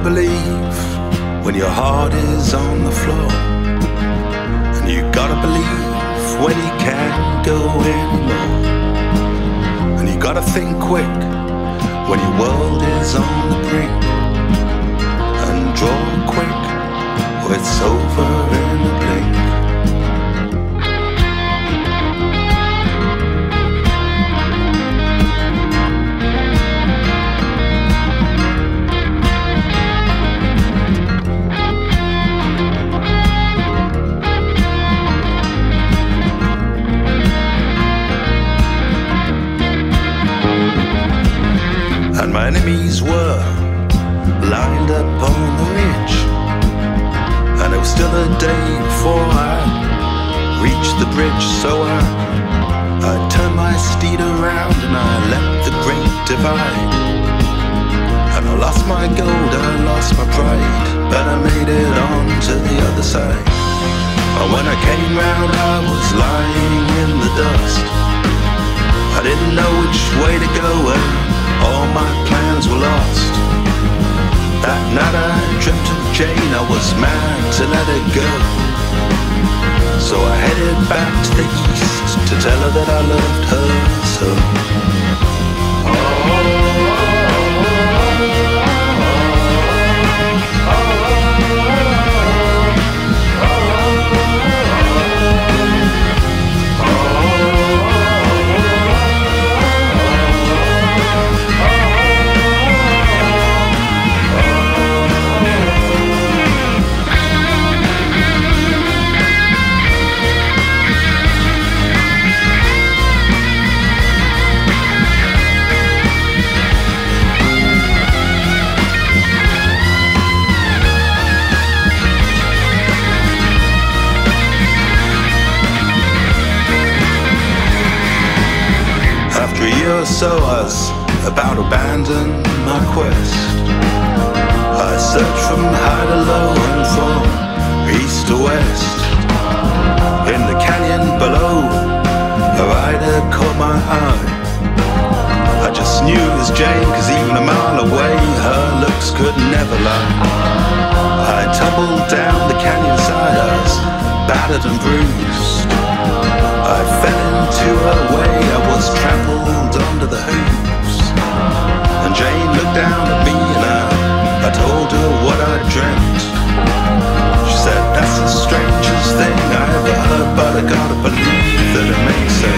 believe when your heart is on the floor, and you gotta believe when you can't go anymore, and you gotta think quick when your world is on the brink, and draw quick or it's over in a blink. And my enemies were lined up on the ridge, and it was still a day before I reached the bridge. So I turned my steed around and I leapt the great divide, and I lost my gold, I lost my pride, but I made it on to the other side. And when I came round I was lying in the dust. I didn't know which way to go and all my plans were lost. That night I dreamt of Jane, I was mad to let her go. So I headed back to the east to tell her that I loved her so. So I was about to abandon my quest. I searched from high to low and from east to west. In the canyon below, a rider caught my eye. I just knew it was Jane, cause even a mile away her looks could never lie. I tumbled down the canyon side, I was battered and bruised. I fell into her way, I was trampled under the hooves. And Jane looked down at me and I told her what I dreamt. She said, that's the strangest thing I ever heard, but I gotta believe that it makes sense.